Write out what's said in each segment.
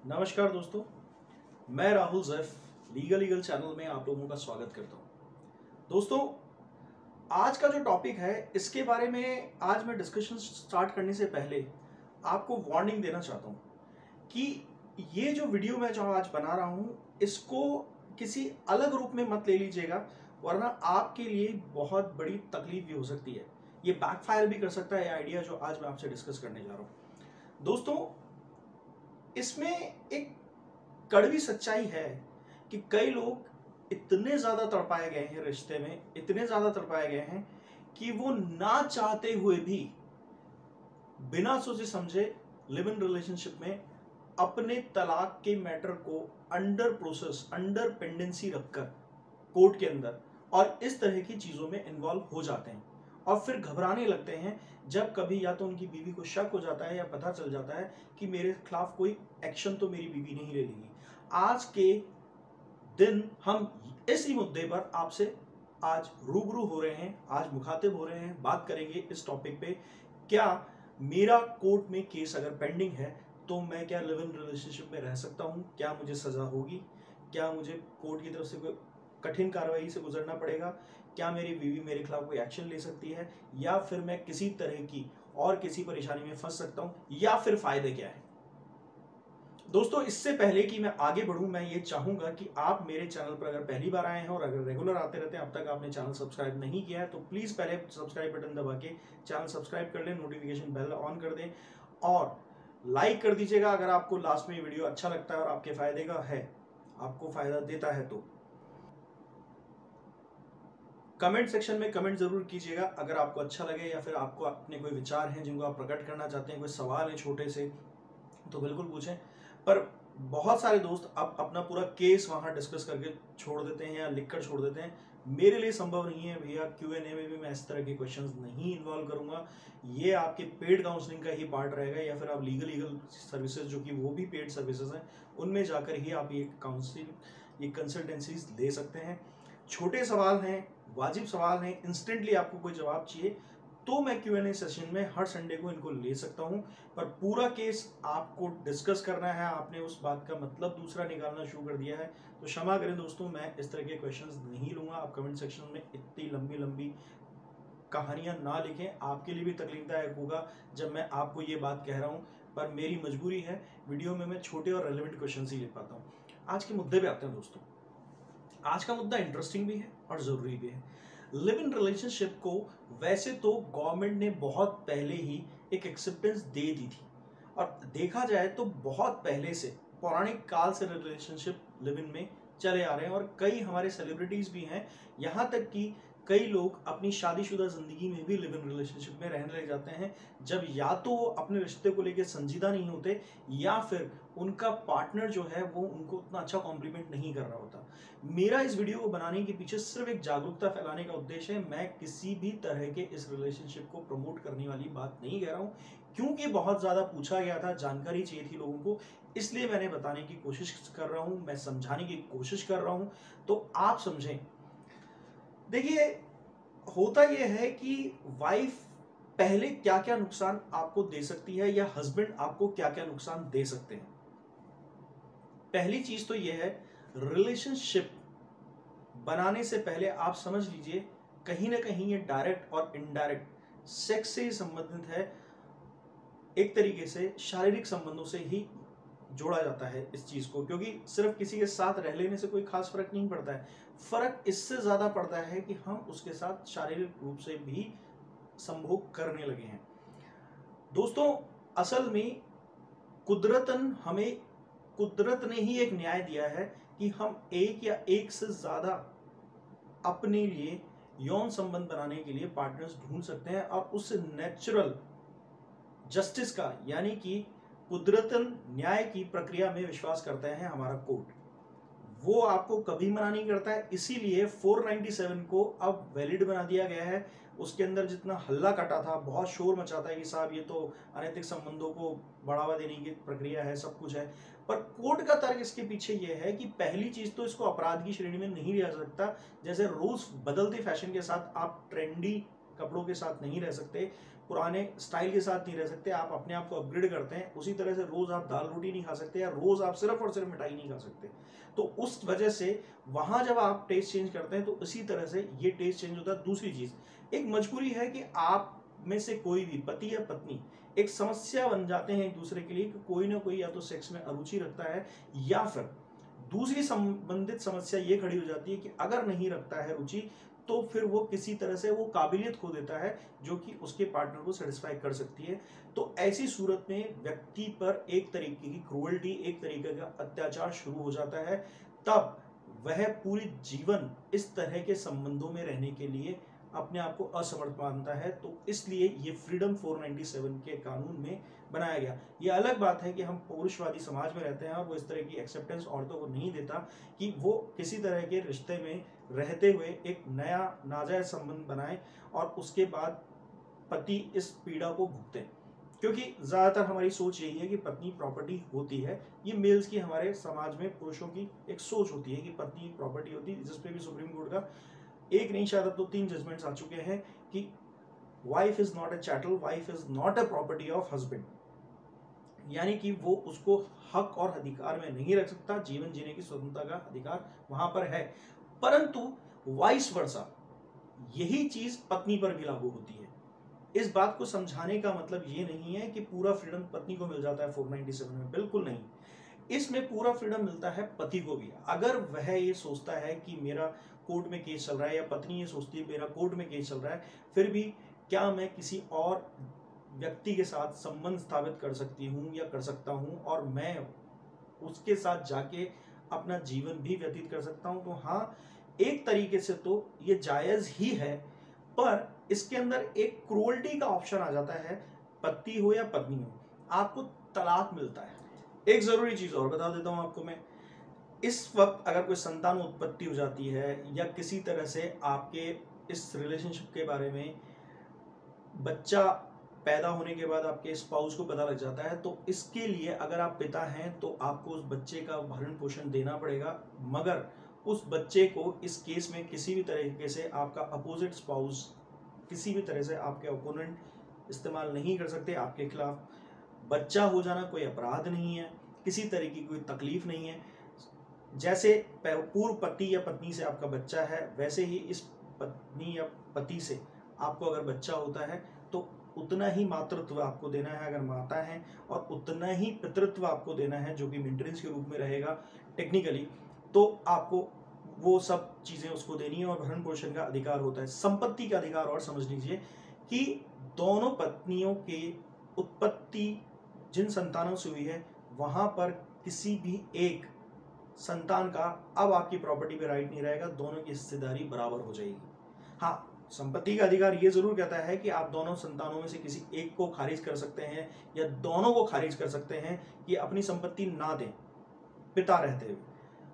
नमस्कार दोस्तों, मैं राहुल जैफ लीगल चैनल में आप लोगों का स्वागत करता हूं। दोस्तों, आज का जो टॉपिक है इसके बारे में आज मैं डिस्कशन स्टार्ट करने से पहले आपको वार्निंग देना चाहता हूं कि ये जो वीडियो मैं जो आज बना रहा हूं इसको किसी अलग रूप में मत ले लीजिएगा, वरना आपके लिए बहुत बड़ी तकलीफ भी हो सकती है। ये बैकफायर भी कर सकता है आइडिया जो आज मैं आपसे डिस्कस करने जा रहा हूं। दोस्तों, इसमें एक कड़वी सच्चाई है कि कई लोग इतने ज्यादा तड़पाए गए हैं रिश्ते में, इतने ज्यादा तड़पाए गए हैं कि वो ना चाहते हुए भी बिना सोचे समझे लिव इन रिलेशनशिप में अपने तलाक के मैटर को अंडर प्रोसेस, अंडर पेंडेंसी रखकर कोर्ट के अंदर और इस तरह की चीजों में इन्वॉल्व हो जाते हैं और फिर घबराने लगते हैं जब कभी या तो उनकी बीवी को शक हो जाता है या पता चल जाता है कि मेरे खिलाफ कोई एक्शन तो मेरी बीवी नहीं ले लेगी। आज के दिन हम इसी मुद्दे पर आपसे आज रूबरू हो रहे हैं, आज मुखातिब हो रहे हैं, बात करेंगे इस टॉपिक पे। क्या मेरा कोर्ट में केस अगर पेंडिंग है तो मैं क्या लिव इन रिलेशनशिप में रह सकता हूं? क्या मुझे सजा होगी? क्या मुझे कोर्ट की तरफ से कोई कठिन कार्रवाई से गुजरना पड़ेगा? क्या मेरी बीवी मेरे खिलाफ कोई एक्शन ले सकती है, या फिर मैं किसी तरह की और किसी परेशानी में फंस सकता हूं, या फिर फायदे क्या है? दोस्तों, इससे पहले कि मैं आगे बढ़ूं, मैं ये चाहूंगा कि आप मेरे चैनल पर अगर पहली बार आए हैं और अगर रेगुलर आते रहते हैं, अब तक आपने चैनल सब्सक्राइब नहीं किया है तो प्लीज पहले सब्सक्राइब बटन दबा के चैनल सब्सक्राइब कर लें, नोटिफिकेशन बेल ऑन कर दें और लाइक कर दीजिएगा अगर आपको लास्ट में ये वीडियो अच्छा लगता है और आपके फायदे का है, आपको फायदा देता है। तो कमेंट सेक्शन में कमेंट जरूर कीजिएगा अगर आपको अच्छा लगे, या फिर आपको अपने कोई विचार हैं जिनको आप प्रकट करना चाहते हैं, कोई सवाल है छोटे से तो बिल्कुल पूछें। पर बहुत सारे दोस्त अब अपना पूरा केस वहां डिस्कस करके छोड़ देते हैं या लिखकर छोड़ देते हैं। मेरे लिए संभव नहीं है भैया, Q&A में भी मैं इस तरह के क्वेश्चंस नहीं इन्वॉल्व करूंगा। ये आपके पेड काउंसलिंग का ही पार्ट रहेगा, या फिर आप लीगल सर्विसेज जो कि वो भी पेड सर्विसेज हैं उनमें जाकर ही आप ये काउंसलिंग, ये कंसल्टेंसीज ले सकते हैं। छोटे सवाल हैं, वाजिब सवाल हैं, इंस्टेंटली आपको कोई जवाब चाहिए तो मैं Q&A सेशन में हर संडे को इनको ले सकता हूं। पर पूरा केस आपको डिस्कस करना है, आपने उस बात का मतलब दूसरा निकालना शुरू कर दिया है तो क्षमा करें दोस्तों, मैं इस तरह के क्वेश्चंस नहीं लूंगा। आप कमेंट सेक्शन में इतनी लंबी लंबी कहानियां ना लिखें, आपके लिए भी तकलीफदायक होगा जब मैं आपको ये बात कह रहा हूं। पर मेरी मजबूरी है, वीडियो में मैं छोटे और रेलिवेंट क्वेश्चन ही लिख पाता हूँ। आज के मुद्दे पे आते हैं दोस्तों। आज का मुद्दा इंटरेस्टिंग भी है और जरूरी भी है। लिव इन रिलेशनशिप को वैसे तो गवर्नमेंट ने बहुत पहले ही एक एक्सेप्टेंस दे दी थी, और देखा जाए तो बहुत पहले से पौराणिक काल से रिलेशनशिप लिव इन में चले आ रहे हैं और कई हमारे सेलिब्रिटीज भी हैं। यहाँ तक कि कई लोग अपनी शादीशुदा जिंदगी में भी लिव इन रिलेशनशिप में रहने लग जाते हैं जब या तो वो अपने रिश्ते को लेकर संजीदा नहीं होते, या फिर उनका पार्टनर जो है वो उनको उतना अच्छा कॉम्प्लीमेंट नहीं कर रहा होता। मेरा इस वीडियो को बनाने के पीछे सिर्फ एक जागरूकता फैलाने का उद्देश्य है। मैं किसी भी तरह के इस रिलेशनशिप को प्रमोट करने वाली बात नहीं कह रहा हूं, क्योंकि बहुत ज्यादा पूछा गया था, जानकारी चाहिए थी लोगों को, इसलिए मैंने बताने की कोशिश कर रहा हूं, मैं समझाने की कोशिश कर रहा हूं तो आप समझें। देखिए, होता यह है कि वाइफ पहले क्या क्या नुकसान आपको दे सकती है या हस्बैंड आपको क्या क्या नुकसान दे सकते हैं। पहली चीज तो यह है, रिलेशनशिप बनाने से पहले आप समझ लीजिए कहीं ना कहीं ये डायरेक्ट और इनडायरेक्ट सेक्स से ही संबंधित है। एक तरीके से शारीरिक संबंधों से ही जोड़ा जाता है इस चीज को, क्योंकि सिर्फ किसी के साथ रह लेने से कोई खास फर्क नहीं पड़ता है। फर्क इससे ज्यादा पड़ता है कि हम उसके साथ शारीरिक रूप से भी संभोग करने लगे हैं। दोस्तों, असल में कुदरत ने ही एक न्याय दिया है कि हम एक या एक से ज्यादा अपने लिए यौन संबंध बनाने के लिए पार्टनर्स ढूंढ सकते हैं, और उस नेचुरल जस्टिस का यानी कि कुदरतन न्याय की प्रक्रिया में विश्वास करता है हमारा कोर्ट। वो आपको कभी मना नहीं करता है, इसीलिए 497 को अब वैलिड बना दिया गया है। उसके अंदर जितना हल्ला कटा था, बहुत शोर मचा था कि साहब ये तो अनैतिक संबंधों को बढ़ावा देने की प्रक्रिया है, सब कुछ है, पर कोर्ट का तर्क इसके पीछे ये है कि पहली चीज तो इसको अपराध की श्रेणी में नहीं लिया जा सकता। जैसे रूल्स बदलते फैशन के साथ आप ट्रेंडी कपड़ों के साथ नहीं रह सकते, पुराने स्टाइल के साथ नहीं रह सकते, आप अपने आप को अपग्रेड करते हैं। उसी तरह से रोज आप दाल रोटी नहीं खा सकते, या रोज आप सिर्फ और सिर्फ मिठाई नहीं खा सकते। तो उस वजह से वहां जब आप टेस्ट चेंज करते हैं तो इसी तरह से ये टेस्ट चेंज होता है। दूसरी चीज, एक मजबूरी है कि आप में से कोई भी पति या पत्नी एक समस्या बन जाते हैं एक दूसरे के लिए, कि कोई ना कोई या तो सेक्स में अरुचि रखता है, या फिर दूसरी संबंधित समस्या ये खड़ी हो जाती है कि अगर नहीं रखता है रुचि तो फिर वो किसी तरह से वो काबिलियत खो देता है जो कि उसके पार्टनर को सेटिस्फाई कर सकती है। तो ऐसी सूरत में व्यक्ति पर एक तरीके की क्रूअल्टी, एक तरीके का अत्याचार शुरू हो जाता है। तब वह पूरी जीवन इस तरह के संबंधों में रहने के लिए अपने आप को असमर्थ मानता है। तो इसलिए ये फ्रीडम 497 के कानून में बनाया गया। ये अलग बात है कि हम पुरुषवादी समाज में रहते हैं और वो इस तरह की एक्सेप्टेंस औरतों को नहीं देता कि वो किसी तरह के रिश्ते में रहते हुए एक नया नाजायज संबंध बनाएं और उसके बाद पति इस पीड़ा को भुगते। क्योंकि ज्यादातर हमारी सोच यही है कि पत्नी प्रॉपर्टी होती है। ये मेल्स की, हमारे समाज में पुरुषों की एक सोच होती है कि पत्नी प्रॉपर्टी होती है, जिसपे भी सुप्रीम कोर्ट का एक नहीं शायद अब तो 3 जजमेंट्स आ चुके हैं कि wife is not a chattel, wife is not a property of husband. यानी कि वो उसको हक और अधिकार में नहीं रख सकता, जीवन जीने की स्वतंत्रता का अधिकार वहां पर है। परंतु वाइस वर्सा यही चीज पत्नी पर भी लागू होती है। इस बात को समझाने का मतलब ये नहीं है कि पूरा फ्रीडम पत्नी को मिल जाता है 497 में, बिल्कुल नहीं। इसमें पूरा फ्रीडम मिलता है पति को भी। अगर वह ये सोचता है कि मेरा कोर्ट में केस चल रहा है, या पत्नी ये सोचती है मेरा कोर्ट में केस चल रहा है, फिर भी क्या मैं किसी और व्यक्ति के साथ संबंध स्थापित कर सकती हूँ या कर सकता हूँ, और मैं उसके साथ जाके अपना जीवन भी व्यतीत कर सकता हूँ, तो हाँ, एक तरीके से तो ये जायज ही है। पर इसके अंदर एक क्रूअल्टी का ऑप्शन आ जाता है, पति हो या पत्नी हो, आपको तलाक मिलता है। एक जरूरी चीज और बता देता हूं आपको मैं, इस वक्त अगर कोई संतान उत्पत्ति हो जाती है या किसी तरह से आपके इस रिलेशनशिप के बारे में बच्चा पैदा होने के बाद आपके स्पाउस को पता लग जाता है, तो इसके लिए अगर आप पिता हैं तो आपको उस बच्चे का भरण पोषण देना पड़ेगा। मगर उस बच्चे को इस केस में किसी भी तरीके से आपका अपोजिट स्पाउस, किसी भी तरह से आपके ओपोनेंट इस्तेमाल नहीं कर सकते आपके खिलाफ। बच्चा हो जाना कोई अपराध नहीं है, किसी तरह की कोई तकलीफ नहीं है। जैसे पूर्व पति या पत्नी से आपका बच्चा है, वैसे ही इस पत्नी या पति से आपको अगर बच्चा होता है तो उतना ही मातृत्व आपको देना है अगर माता है, और उतना ही पितृत्व आपको देना है जो कि मेंटेनेंस के रूप में रहेगा टेक्निकली। तो आपको वो सब चीजें उसको देनी है, और भरण पोषण का अधिकार होता है। संपत्ति का अधिकार और समझ लीजिए कि दोनों पत्नियों के उत्पत्ति जिन संतानों से हुई है, वहां पर किसी भी एक संतान का अब आपकी प्रॉपर्टी पे राइट नहीं रहेगा, दोनों की हिस्सेदारी बराबर हो जाएगी। हाँ, संपत्ति का अधिकार ये जरूर कहता है कि आप दोनों संतानों में से किसी एक को खारिज कर सकते हैं, या दोनों को खारिज कर सकते हैं कि अपनी संपत्ति ना दें पिता रहते हुए।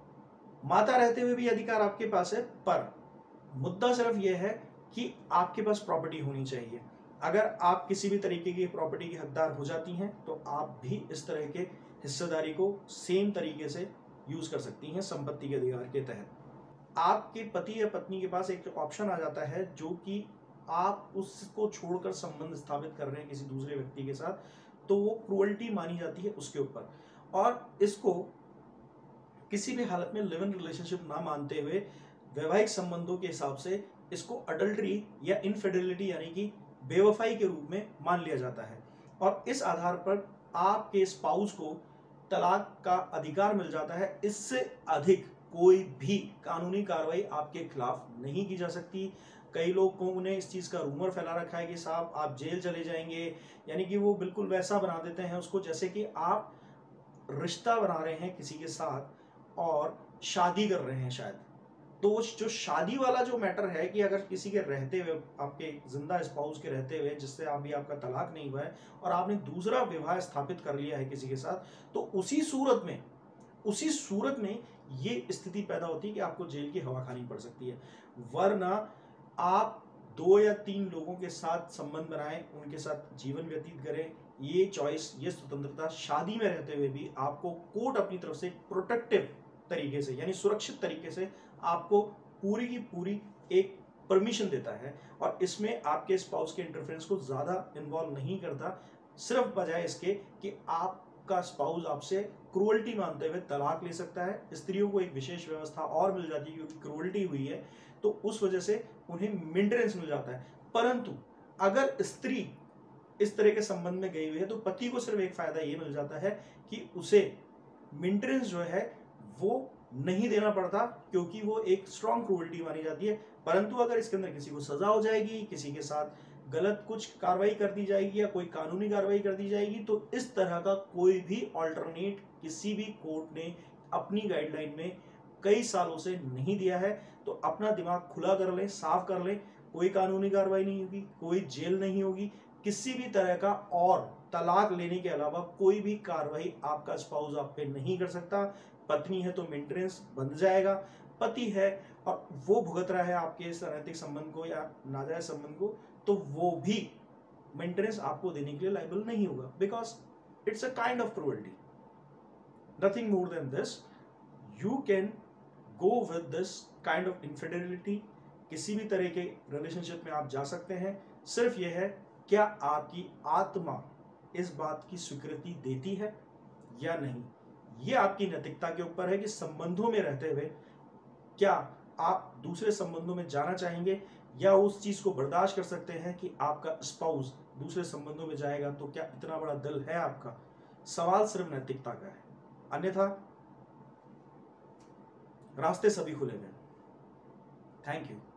माता रहते हुए भी अधिकार आपके पास है, पर मुद्दा सिर्फ यह है कि आपके पास प्रॉपर्टी होनी चाहिए। अगर आप किसी भी तरीके की प्रॉपर्टी की हकदार हो जाती हैं तो आप भी इस तरह के हिस्सेदारी को सेम तरीके से यूज कर सकती हैं संपत्ति के अधिकार के तहत। आपके पति या पत्नी के पास एक ऑप्शन आ जाता है जो कि आप उसको छोड़कर संबंध स्थापित कर रहे हैं किसी दूसरे व्यक्ति के साथ, तो वो क्रूअल्टी मानी जाती है उसके ऊपर। और इसको किसी भी हालत में लिव इन रिलेशनशिप ना मानते हुए वैवाहिक संबंधों के हिसाब से इसको अडल्ट्री या इनफिडेलिटी यानी कि बेवफाई के रूप में मान लिया जाता है, और इस आधार पर आपके स्पाउस को तलाक का अधिकार मिल जाता है। इससे अधिक कोई भी कानूनी कार्रवाई आपके खिलाफ नहीं की जा सकती। कई लोगों ने इस चीज का रूमर फैला रखा है कि साहब आप जेल चले जाएंगे, यानी कि वो बिल्कुल वैसा बना देते हैं उसको जैसे कि आप रिश्ता बना रहे हैं किसी के साथ और शादी कर रहे हैं शायद। तो जो शादी वाला जो मैटर है कि अगर किसी के रहते हुए, आपके जिंदा स्पाउस के रहते हुए, जिससे अभी आपका तलाक नहीं हुआ है और आपने दूसरा विवाह स्थापित कर लिया है किसी के साथ, तो उसी सूरत में ये स्थिति पैदा होती है कि आपको जेल की हवा खानी पड़ सकती है। वरना आप 2 या 3 लोगों के साथ संबंध बनाएं, उनके साथ जीवन व्यतीत करें, ये चॉइस, ये स्वतंत्रता शादी में रहते हुए भी आपको कोर्ट अपनी तरफ से प्रोटेक्टिव तरीके से यानी सुरक्षित तरीके से आपको पूरी की पूरी एक परमिशन देता है और इसमें आपके स्पाउस के इंटरफेरेंस को ज्यादा इन्वॉल्व नहीं करता, सिर्फ बजाय इसके कि आपका स्पाउस आपसे क्रूअल्टी मानते हुए तलाक ले सकता है। स्त्रियों को एक विशेष व्यवस्था और मिल जाती है क्योंकि क्रूअल्टी हुई है तो उस वजह से उन्हें मेंटेनेंस मिल जाता है। परंतु अगर स्त्री इस तरह के संबंध में गई हुई है तो पति को सिर्फ एक फायदा ये मिल जाता है कि उसे मेंटेनेंस जो है वो नहीं देना पड़ता क्योंकि वो एक स्ट्रॉन्ग क्रूअल्टी मानी जाती है। परंतु अगर इसके अंदर किसी को सजा हो जाएगी, किसी के साथ गलत कुछ कार्रवाई कर दी जाएगी या कोई कानूनी कार्रवाई कर दी जाएगी तो इस तरह का कोई भी ऑल्टरनेट किसी भी कोर्ट ने अपनी गाइडलाइन में कई सालों से नहीं दिया है। तो अपना दिमाग खुला कर लें, साफ कर लें, कोई कानूनी कार्रवाई नहीं होगी, कोई जेल नहीं होगी, किसी भी तरह का और तलाक लेने के अलावा कोई भी कार्रवाई आपका स्पाउस आप पे नहीं कर सकता। पत्नी है तो मेंटेनेंस बंध जाएगा, पति है और वो भुगत रहा है आपके इस अनैतिक संबंध को या नाजायज संबंध को तो वो भी मेंटेनेंस आपको देने के लिए लायबल नहीं होगा, because it's a kind of cruelty, nothing more than this. You can go with this kind of infidelity, किसी भी तरह के रिलेशनशिप में आप जा सकते हैं। सिर्फ यह है क्या आपकी आत्मा इस बात की स्वीकृति देती है या नहीं। यह आपकी नैतिकता के ऊपर है कि संबंधों में रहते हुए क्या आप दूसरे संबंधों में जाना चाहेंगे या उस चीज को बर्दाश्त कर सकते हैं कि आपका स्पाउस दूसरे संबंधों में जाएगा। तो क्या इतना बड़ा दिल है आपका? सवाल सिर्फ नैतिकता का है, अन्यथा रास्ते सभी खुले हैं। Thank you.